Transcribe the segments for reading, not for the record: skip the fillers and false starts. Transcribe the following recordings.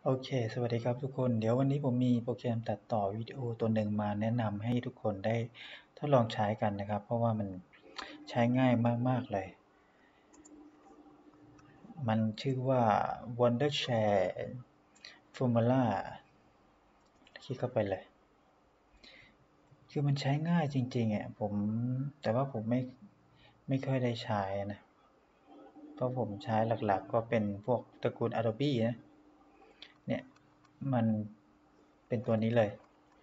โอเค สวัสดีครับทุกคน เดี๋ยววันนี้ผมมีโปรแกรมตัดต่อวิดีโอตัวหนึ่งมาแนะนำให้ทุกคนได้ทดลองใช้กันนะครับ เพราะว่ามันใช้ง่ายมากๆเลย มันชื่อว่า Wondershare Formula คลิกเข้าไปเลย คือมันใช้ง่ายจริงๆอ่ะแต่ว่าผมไม่ค่อยได้ใช้นะ เพราะผมใช้หลักๆก็เป็นพวกตระกูล Adobe นะ เนี่ยมันเป็นตัวนี้เลย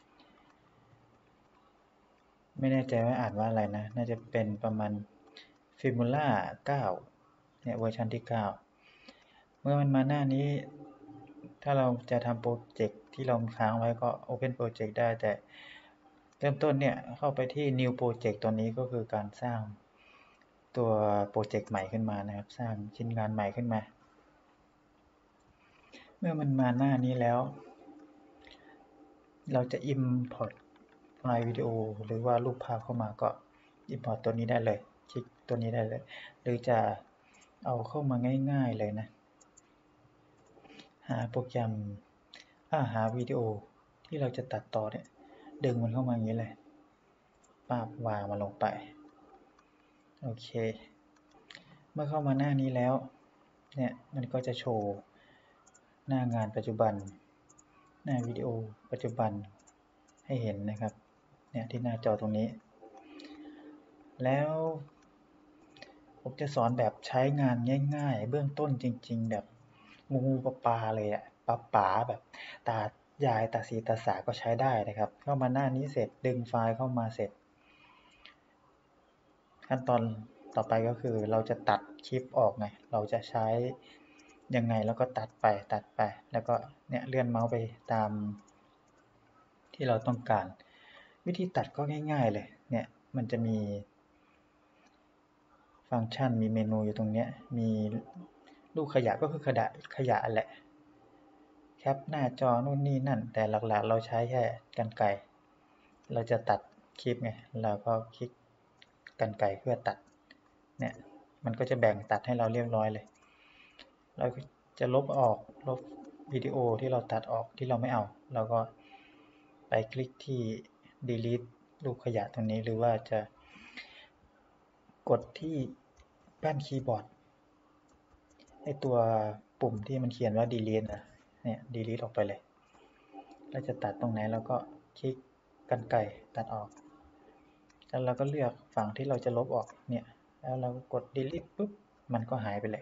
ไม่แน่ใจว่าอ่านว่าอะไรนะ น่าจะเป็นประมาณ Formula 9 เนี่ยเวอร์ชันที่ 9 เมื่อมันมาหน้านี้ ถ้าเราจะทำโปรเจกต์ที่เราค้างไว้ก็ Open Project ได้ แต่เริ่มต้นเนี่ยเข้าไปที่ New Project ตัวนี้ก็คือการสร้างตัวโปรเจกต์ใหม่ขึ้นมานะครับ สร้างชิ้นงานใหม่ขึ้นมา เมื่อมันมาหน้านี้แล้ว เราจะ Import ไฟล์วิดีโอหรือว่ารูปภาพเข้ามาก็ Import ตัวนี้ได้เลย คลิกตัวนี้ได้เลย หรือจะเอาเข้ามาง่ายๆเลยนะ หาโปรแกรมหาวิดีโอที่เราจะตัดต่อเนี่ย ดึงมันเข้ามาอย่างนี้เลยปั๊บวางมันลงไป โอเค เมื่อเข้ามาหน้านี้แล้ว เนี่ยมันก็จะโชว์หน้างานปัจจุบัน หน้าวิดีโอปัจจุบันให้เห็นนะครับ เนี่ยที่หน้าจอตรงนี้ แล้วผมจะสอนแบบใช้งานง่ายๆ เบื้องต้นจริงๆ แบบงูปลาเลยอะป๋าแบบตายายตาสีตาสาก็ใช้ได้นะครับ เข้ามาหน้านี้เสร็จดึงไฟล์เข้ามาเสร็จ ขั้นตอนต่อไปก็คือเราจะตัดคลิปออกไง เราจะใช้ยังไงแล้วก็ตัดไปแล้วก็เนี่ยเลื่อนเมาส์ไปตามที่เราต้องการ วิธีตัดก็ง่ายๆเลย เนี่ยมันจะมีฟังก์ชันมีเมนูอยู่ตรงนี้ มีลูกขยะก็คือขยะแหละ แคปหน้าจอนู่นนี่นั่น แต่หลักๆเราใช้แค่กรรไกร เราจะตัดคลิปไง เราก็คลิกกรรไกรเพื่อตัด เนี่ยมันก็จะแบ่งตัดให้เราเรียบร้อยเลย เราจะลบวิดีโอที่เราตัดออกที่เราไม่เอา เราก็ไปคลิกที่ delete รูปขยะตรงนี้ หรือว่าจะกดที่แป้นคีย์บอร์ดไอตัวปุ่มที่มันเขียนว่า delete นะเนี่ย delete ออกไปเลยเราจะตัดตรงไหนเราก็คลิกกรรไกรตัดออกแล้วเราก็เลือกฝั่งที่เราจะลบออกเนี่ยแล้วเรากด delete ปุ๊บมันก็หายไปเลย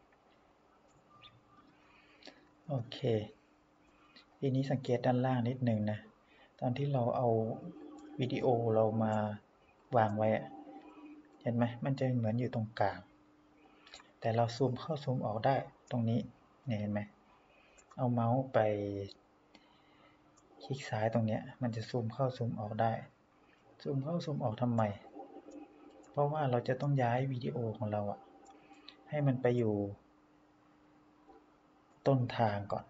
โอเคทีนี้สังเกตด้านล่างนิดนึงนะตอนที่เราเอาวิดีโอเรามาวางไว้เห็นไหมมันจะเหมือนอยู่ตรงกลางแต่เราซูมเข้าซูมออกได้ตรงนี้เนี่ยเห็นไหมเอาเมาส์ไปคลิกซ้ายตรงนี้มันจะซูมเข้าซูมออกได้ซูมเข้าซูมออกทำไมเพราะว่าเราจะต้องย้ายวิดีโอของเราให้มันไปอยู่ต้นทางก่อน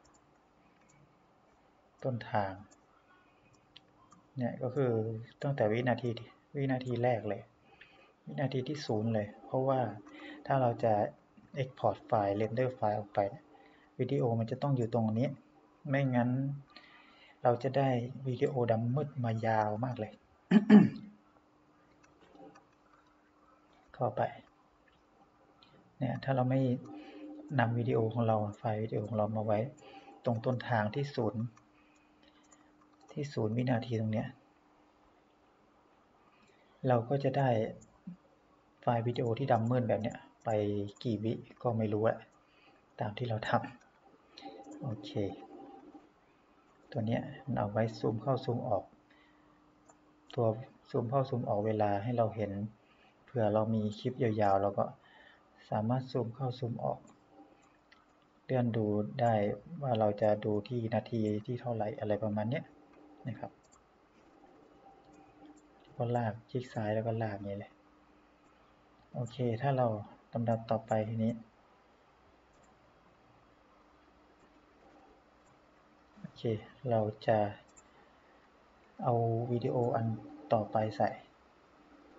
ต้นทางเนี่ยก็คือตั้งแต่วินาทีแรกเลยวินาทีที่0เลยเพราะว่าถ้าเราจะ Export ไฟล์ Render ไฟล์ออกไปวิดีโอมันจะต้องอยู่ตรงนี้ไม่งั้นเราจะได้วิดีโอดำมืดมายาวมากเลย เข้าไปเนี่ยถ้าเราไม่นำวิดีโอของเราไฟล์วิดีโอของเรามาไว้ตรงต้นทางที่0วินาทีตรงเนี้ยเราก็จะได้ไฟล์วิดีโอที่ดำมืดแบบเนี้ยไปกี่วิก็ไม่รู้อะตามที่เราทำโอเคตัวเนี้ยมันเอาไว้ซูมเข้าซูมออกตัวซูมเข้าซูมออกเวลาให้เราเห็นเผื่อเรามีคลิปยาวๆเราก็สามารถซูมเข้าซูมออกเลื่อนดูได้ว่าเราจะดูที่นาทีที่เท่าไหร่อะไรประมาณนี้นะครับก็ลากคลิกซ้ายแล้วก็ลากนี้เลยโอเคถ้าเราลำดับต่อไปทีนี้โอเคเราจะเอาวิดีโออันต่อไปใส่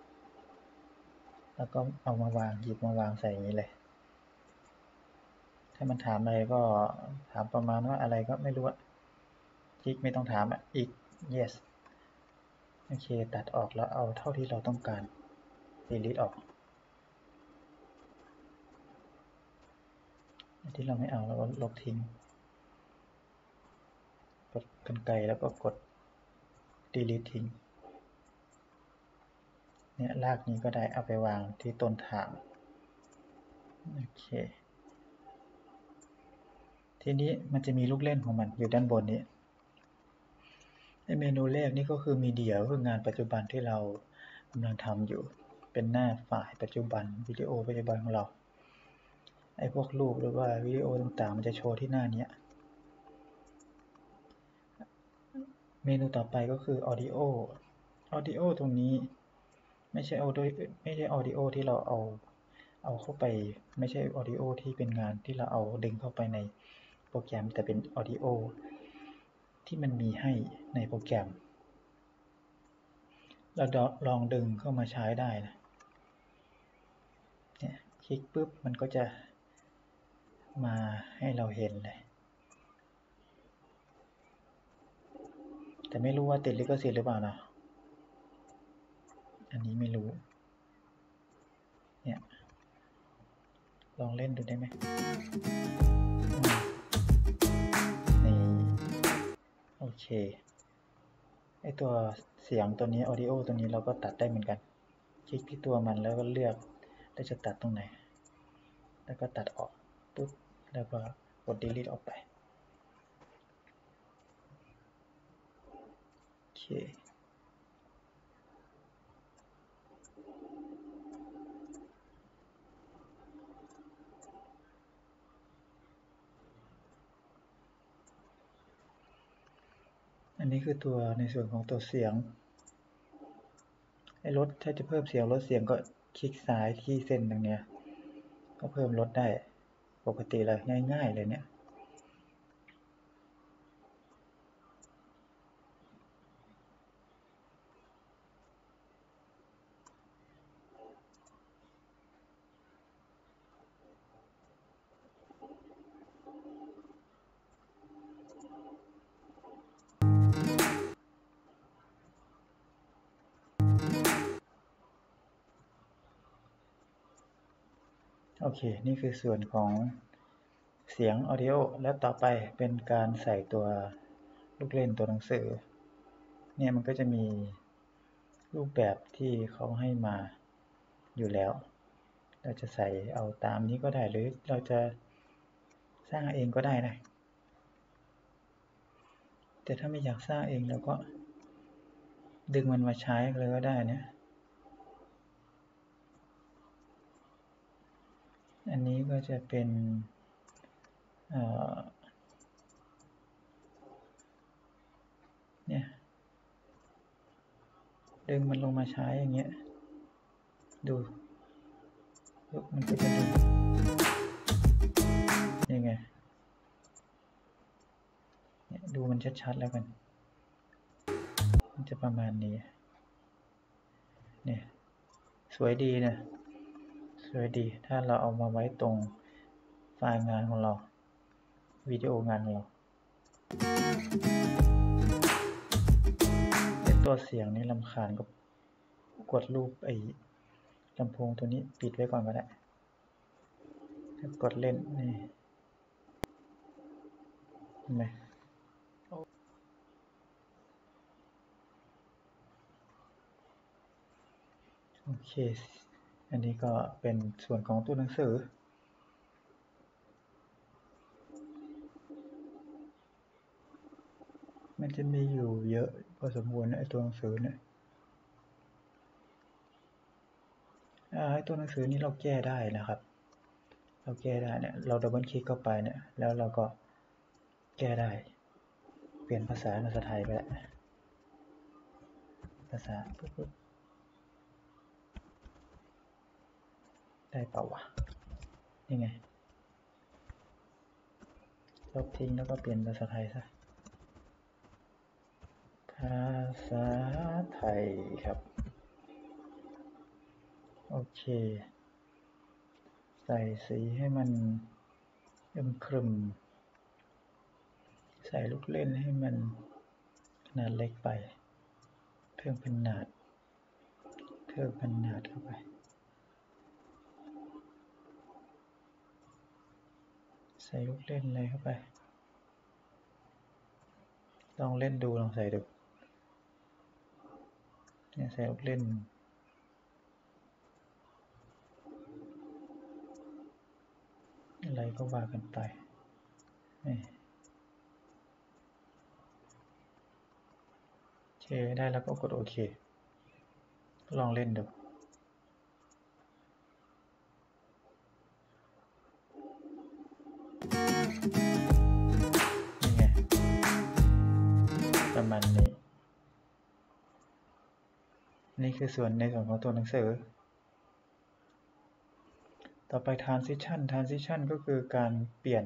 แล้วก็เอามาวางหยิบมาวางใส่อย่างนี้เลยถ้ามันถามอะไรก็ถามประมาณว่าอะไรก็ไม่รู้อะคลิกไม่ต้องถามอะอีก yes โอเคตัดออกแล้วเอาเท่าที่เราต้องการ delete ออกที่เราไม่เอาแล้วก็ลบทิ้งกดกรรไกรแล้วก็กด delete ทิ้งเนี่ยรากนี้ก็ได้เอาไปวางที่ต้นทางโอเคทีนี้มันจะมีลูกเล่นของมันอยู่ด้านบนนี้ในเมนูแรกนี่ก็คือมีเดียก็คืองานปัจจุบันที่เรากำลังทำอยู่เป็นหน้าฝ่ายปัจจุบันวิดีโอปัจจุบันของเราไอ้พวกรูปหรือว่าวิดีโอต่างๆมันจะโชว์ที่หน้านี้เมนูต่อไปก็คือ Audio ตรงนี้ไม่ใช่ Audio ที่เราเอาเข้าไปไม่ใช่ Audio ที่เป็นงานที่เราเอาดึงเข้าไปในโปรแกรมแต่เป็น Audio ที่มันมีให้ในโปรแกรมเราลองดึงเข้ามาใช้ได้นะเนี่ยคลิกปุ๊บมันก็จะมาให้เราเห็นเลยแต่ไม่รู้ว่าติดลิขสิทธิ์หรือเปล่านะอันนี้ไม่รู้เนี่ยลองเล่นดูได้ไหมนี่โอเคไอตัวเสียงตัวนี้ audio ตัวนี้เราก็ตัดได้เหมือนกันคลิกที่ตัวมันแล้วก็เลือกได้จะตัดตรงไหนแล้วก็ตัดออกปุ๊บแล้วก็กด delete ออกไปโอเคอันนี้คือตัวในส่วนของตัวเสียงไอ้ลดถ้าจะเพิ่มเสียงลดเสียงก็คลิกซ้ายที่เส้นตรงเนี้ยก็เพิ่มลดได้ปกติเลยง่ายๆเลยเนี่ยโอเคนี่คือส่วนของเสียง audio แล้วต่อไปเป็นการใส่ตัวลูกเล่นตัวหนังสือเนี่ยมันก็จะมีรูปแบบที่เขาให้มาอยู่แล้วเราจะใส่เอาตามนี้ก็ได้หรือเราจะสร้างเองก็ได้นะแต่ถ้าไม่อยากสร้างเองเราก็ดึงมันมาใช้เลยก็ได้นะอันนี้ก็จะเป็นเนี่ยดึงมันลงมาใช้อย่างเงี้ยดูมันก็จะดึงยังไงเนี่ยดูมันชัดๆแล้วกันมันจะประมาณนี้เนี่ยสวยดีนะสวยดีถ้าเราเอามาไว้ตรงไฟล์งานของเราวิดีโองานของเราตัวเสียงนี่รำคาญก็กดรูปไอ้ลำโพงตัวนี้ปิดไว้ก่อนก็ได้กดเล่นนี่เห็นไหมโอเคอันนี้ก็เป็นส่วนของตัวหนังสือมันจะมีอยู่เยอะพอสมควรไอ้ตัวหนังสือเนี่ยไอ้ตัวหนังสือนี้เราแก้ได้นะครับเราแก้ได้เนี่ยเราดับเบิลคลิกเข้าไปเนี่ยแล้วเราก็แก้ได้เปลี่ยนภาษาไทยไปแล้วภาษาปุ๊บได้เปล่าวะนี่ไงลบทิ้งแล้วก็เปลี่ยนภาษาไทยซะภาษาไทยครับโอเคใส่สีให้มันครึมใส่ลูกเล่นให้มันขนาดเล็กไปเพิ่มขนาดเข้าไปใส่ลูกเล่นอะไรเข้าไปลองเล่นดูลองใส่ดูเนี่ยใส่ลูกเล่นอะไรก็ว่ากันไปโอเคได้แล้วก็กดโอเคลองเล่นดูนี่ไงประมาณนี้นี่คือส่วนในส่วนของตัวหนังสือต่อไป transition ก็คือการเปลี่ยน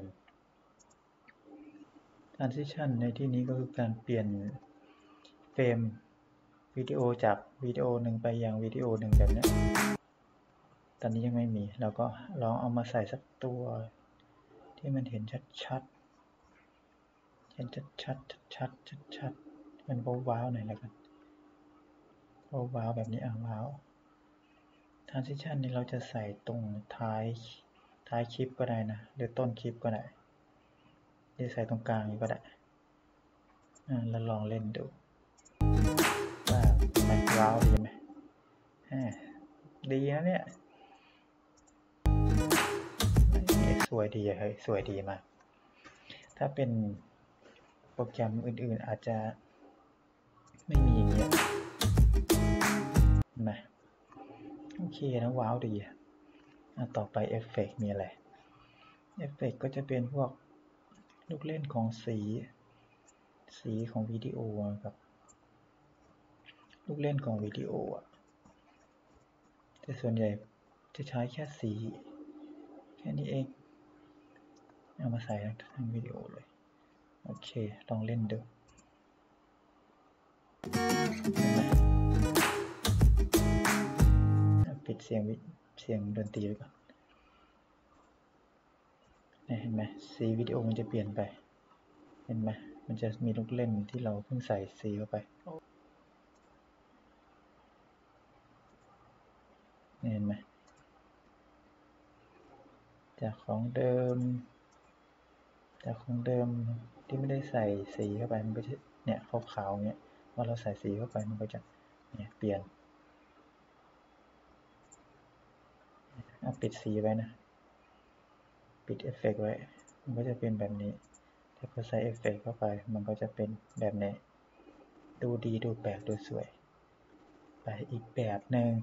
transition ในที่นี้ก็คือการเปลี่ยนเฟรมวิดีโอจากวิดีโอหนึ่งไปยังวิดีโอหนึ่งแบบนี้ตอนนี้ยังไม่มีเราก็ลองเอามาใส่สักตัวที่มันเห็นชัดมันว้าวหน่อยแล้วกันว้าวแบบนี้ว้าว transition นี้เราจะใส่ตรงท้ายคลิปก็ได้นะหรือต้นคลิปก็ได้หรือใส่ตรงกลางก็ได้แล้วลองเล่นดูว่ามันว้าวดีไหมดีนะเนี่ยสวยดีเฮ้ยสวยดีมากถ้าเป็นโปรแกรมอื่นๆอาจจะไม่มีอย่างเงี้ยนะโอเคนะว้าวดีต่อไปเอฟเฟกต์มีอะไรเอฟเฟกต์ก็จะเป็นพวกลูกเล่นของสีของวิดีโอกับลูกเล่นของวิดีโอแต่ส่วนใหญ่จะใช้แค่สีแค่นี้เองเอามาใส่ทั้งวิดีโอเลยโอเคลองเล่นดูปิดเสียงดนตรีก่อนเห็นไหมสีวิดีโอมันจะเปลี่ยนไปเห็นไหมมันจะมีลูกเล่นที่เราเพิ่งใส่สีเข้าไปเห็นไหมจากของเดิมที่ไม่ได้ใส่สีเข้าไปมันก็จะเนี่ยขาวๆเงี้ยพอเราใส่สีเข้าไปมันก็จะเนี่ยเปลี่ยนปิดสีไว้นะปิดเอฟเฟกต์ไว้มันก็จะเป็นแบบนี้แต่พอใส่เอฟเฟกต์เข้าไปมันก็จะเป็นแบบนี้ดูดีดูแปลกดูสวยไปอีกแบบหนึ่ง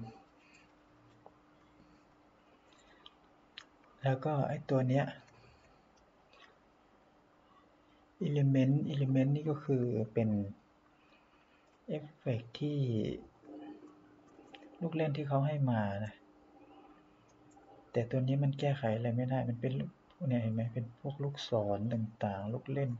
แล้วก็ไอ้ตัวเนี้ยelement นี่ก็คือเป็นเอฟเฟกต์ที่ลูกเล่นที่เขาให้มานะแต่ตัวนี้มันแก้ไขอะไรไม่ได้มันเป็นเนี่ยเห็นไหมเป็นพวกลูกศรต่างๆลูกเล่น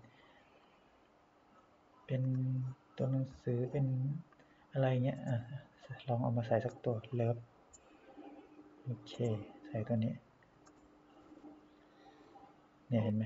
เป็นตัวหนังสือเป็นอะไรเงี้ยลองเอามาใส่สักตัวเลิฟโอเคใส่ตัวนี้เนี่ยเห็นไหม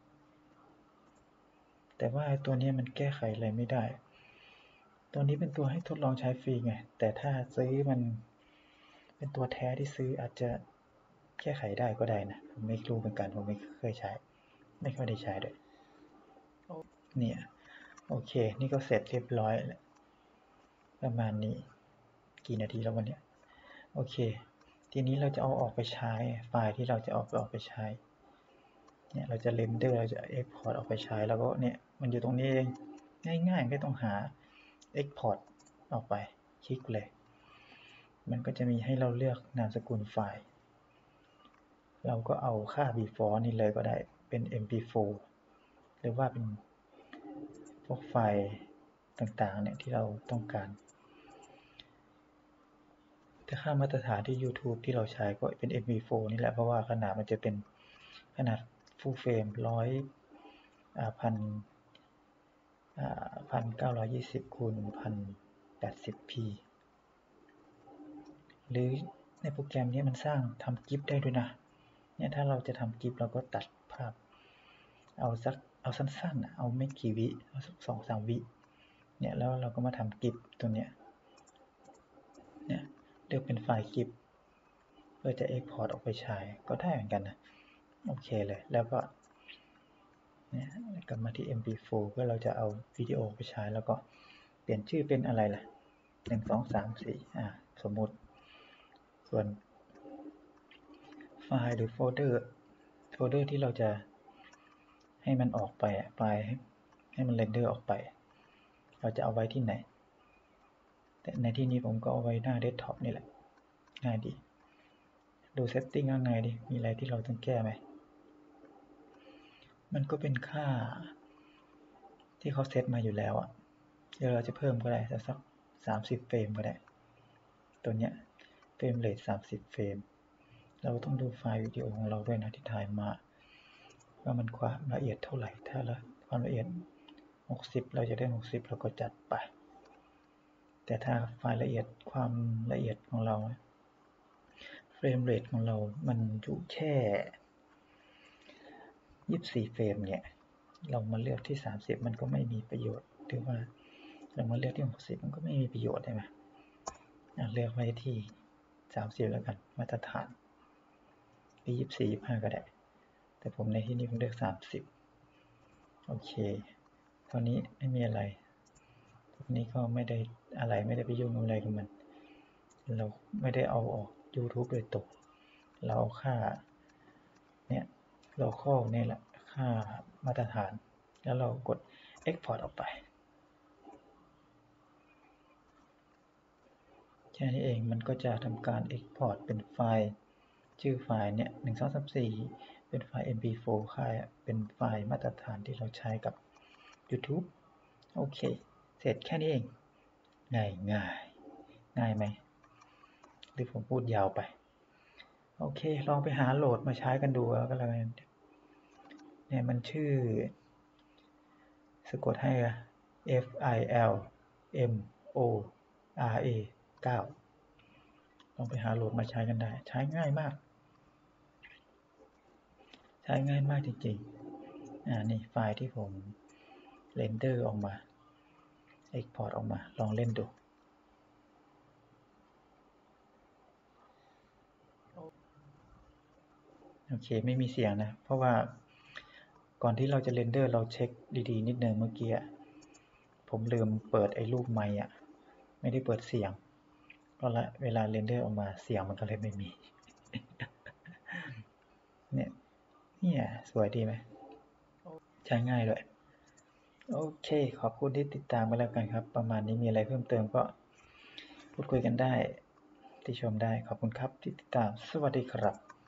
แต่ว่าตัวนี้มันแก้ไขอะไรไม่ได้ตัวนี้เป็นตัวให้ทดลองใช้ฟรีไงแต่ถ้าซื้อมันเป็นตัวแท้ที่ซื้ออาจจะแก้ไขได้ก็ได้นะผมไม่รู้เหมือนกันผมไม่เคยใช้ไม่ค่อยได้ใช้ด้วยเนี่ยโอเคนี่ก็เสร็จเรียบร้อยแล้วประมาณนี้กี่นาทีแล้ววันนี้โอเคทีนี้เราจะเอาออกไปใช้ไฟล์ที่เราจะออกไปใช้เนี่ยเราจะเรนเดอร์เราจะเอ็กพอร์ตออกไปใช้แล้วก็เนี่ยมันอยู่ตรงนี้เองง่ายๆไม่ต้องหาเอ็กพอร์ตออกไปคลิกเลยมันก็จะมีให้เราเลือกนามสกุลไฟล์เราก็เอาค่า before นี่เลยก็ได้เป็น mp4 หรือว่าเป็นพวกไฟล์ต่างๆเนี่ยที่เราต้องการแต่ค่ามาตรฐานที่ YouTube ที่เราใช้ก็เป็น mp4 นี่แหละเพราะว่าขนาดมันจะเป็นขนาด full frame 1920 คูณ 1080p หรือในโปรแกรมนี้มันสร้างทำกิฟต์ได้ด้วยนะเนี่ยถ้าเราจะทำกิฟต์เราก็ตัดภาพเอาสั้นๆเอาไม่กี่วิเอาสัก2-3 วิเนี่ยแล้วเราก็มาทำกิฟตัวเนี้ยเนี่ยเลือกเป็นไฟล์กิฟเพื่อจะ Export ออกไปใช้ก็ได้เหมือนกันนะโอเคเลยแล้วก็เนี่ยกลับมาที่ MP4 เพื่อเราจะเอาวิดีโอไปใช้แล้วก็เปลี่ยนชื่อเป็นอะไรล่ะ1 2 3 4สมมุติส่วนไฟล์หรือโฟลเดอร์ที่เราจะให้มันออกไปไฟล์ให้มันเรนเดอร์ออกไปเราจะเอาไว้ที่ไหนแต่ในที่นี้ผมก็เอาไว้หน้าเดสก์ท็อปนี่แหละง่ายดีดูเซตติ้งข้างในดิมีอะไรที่เราต้องแก้ไหมมันก็เป็นค่าที่เขาเซตมาอยู่แล้วเดี๋ยวเราจะเพิ่มก็ได้สัก30 เฟรมก็ได้ตัวเนี้ยเฟรมเรท30 เฟรมเราต้องดูไฟล์วิดีโอของเราด้วยนะที่ถ่ายมาว่ามันความละเอียดเท่าไหร่ถ้าความละเอียด60เราจะได้60เราก็จัดไปแต่ถ้าไฟล์ละเอียดความละเอียดของเราเฟรมเรทของเรามันอยู่แค่24 เฟรมเนี่ยเรามาเลือกที่30มันก็ไม่มีประโยชน์หรือว่าเรามาเลือกที่60มันก็ไม่มีประโยชน์ใช่ไหมเลือกไว้ที่30แล้วกันมาตรฐานไป24 25ก็ได้แต่ผมในที่นี้ผมเลือก30โอเคเท่านี้ไม่มีอะไรพวกนี้ก็ไม่ได้อะไรไม่ได้ไปยุ่งอะไรกับมันเราไม่ได้เอาออก YouTube โดยตรงเราเอาค่าเนี่ยlocal นี่แหละค่ามาตรฐานแล้วเรากด Export ออกไปแค่นี้เองมันก็จะทำการ Export เป็นไฟล์ชื่อไฟล์เนี่ย1234เป็นไฟล์ MP4 ค่ายเป็นไฟล์มาตรฐานที่เราใช้กับ YouTube โอเคเสร็จแค่นี้เองง่ายไหมหรือผมพูดยาวไปโอเคลองไปหาโหลดมาใช้กันดูแล้วก็แล้วกันเนี่ยมันชื่อสะกดให้FILMORA 9ลองไปหาโหลดมาใช้กันได้ใช้ง่ายมากจริงๆนี่ไฟล์ที่ผมเรนเดอร์ออกมา Export ออกมาลองเล่นดูโอเคไม่มีเสียงนะเพราะว่าก่อนที่เราจะเรนเดอร์เราเช็คดีๆนิดนึงเมื่อกี้ผมลืมเปิดไอ้รูปไมค์ไม่ได้เปิดเสียงก็ละเวลาเรนเดอร์ออกมาเสียงมันก็เลยไม่มีเนี่ยสวยดีไหมใช้ง่ายด้วยโอเคขอบคุณที่ติดตามกันแล้วกันครับประมาณนี้มีอะไรเพิ่มเติมก็พูดคุยกันได้ที่ชมได้ขอบคุณครับที่ติดตามสวัสดีครับ